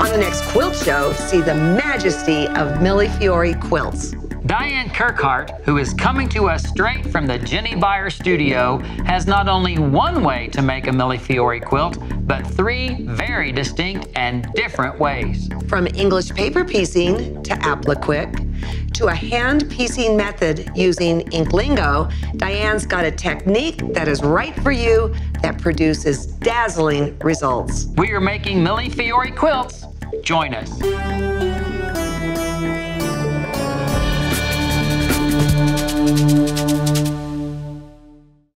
On the next quilt show, see the majesty of Millefiori quilts. Diane Kirkhart, who is coming to us straight from the Jenny Beyer studio, has not only one way to make a Millefiori quilt, but three very distinct and different ways. From English paper piecing to applique, to a hand piecing method using ink lingo, Diane's got a technique that is right for you that produces dazzling results. We are making Millefiori quilts. Join us.